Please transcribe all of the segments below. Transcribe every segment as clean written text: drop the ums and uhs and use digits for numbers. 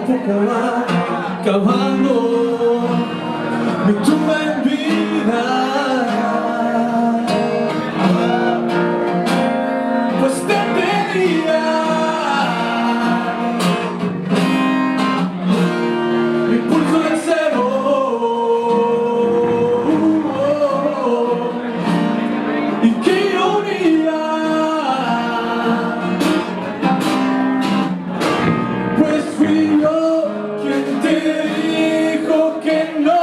poco va cavando mi tumba en vida. Pues te tenía mi pulso en cero. Y qué ironía, pues fui yo quien te dijo que no,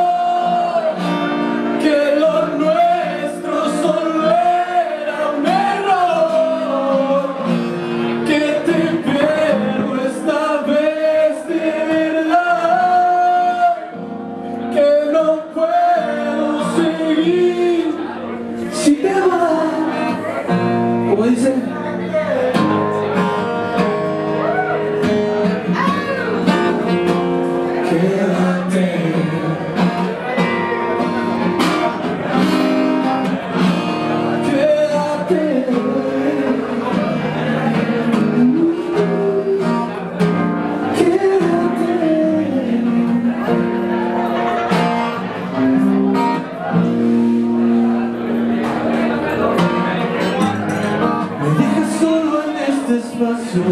que lo nuestro solo era un error, que te pierdo esta vez de verdad, que no puedo seguir si te vas, como dice. Quédate, quédate, me dejas solo en este espacio.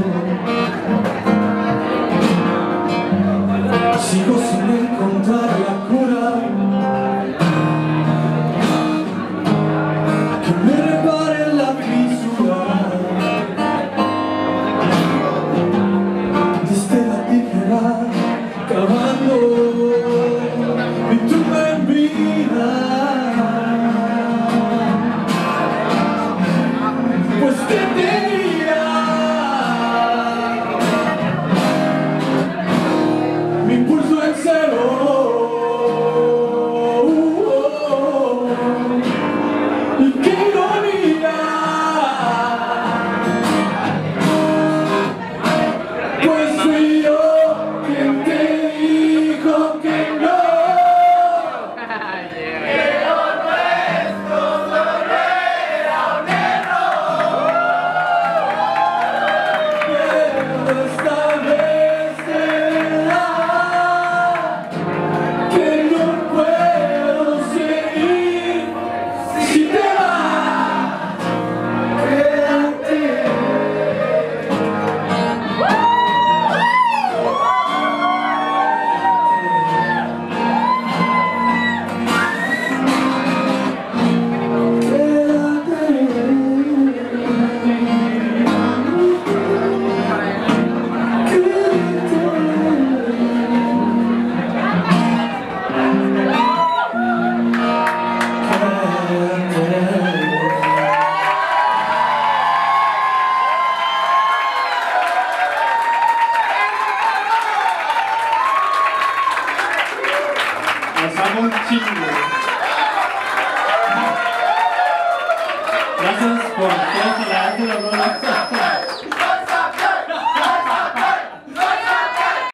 Sigo sin encontrar la cura que me repare la fisura desde la tijera cavando mi tumba en vida. Pues te tenía mi pulso en cero. Y qué ironía, pues fui yo quien te dijo que no, que lo nuestro solo era un error, pero esta vez te da, que no puedo seguir si te vas. Quédate. Los amo un chingo. Gracias por todo, gracias,